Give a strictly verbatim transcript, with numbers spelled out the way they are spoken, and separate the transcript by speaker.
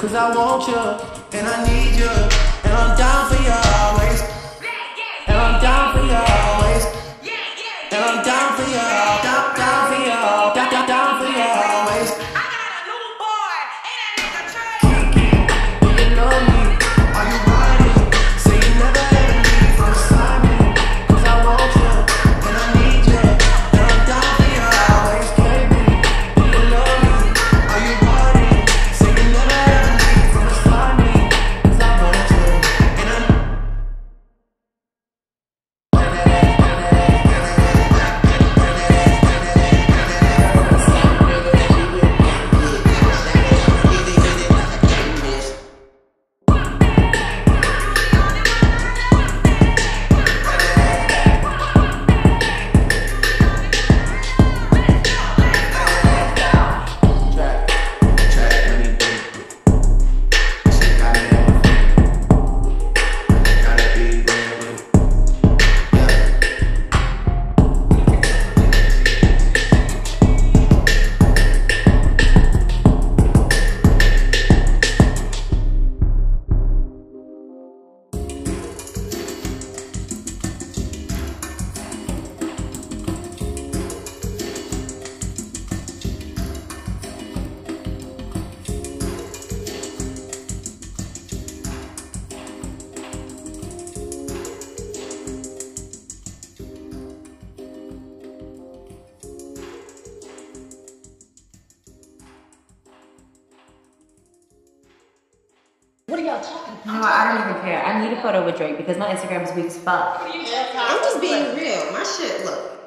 Speaker 1: cause I want you, and I need you, and I'm down for you always. And I'm down for you always. And I'm down for you, down, down for you, down, down, down for you always.
Speaker 2: I got a new boy, and that nigga Trey.
Speaker 1: Kiki, do you love me? Are you running? Say you never ever leave from beside me, cause I want you, and I need you, and I'm down for you always. Baby, do you love me? Are you running? Say you never ever leave from beside me, cause I want you, and I
Speaker 3: What are y'all talking about?
Speaker 4: No, I don't even care. I need a photo with Drake because my Instagram is weak as fuck.
Speaker 3: I'm just being real. My shit, look.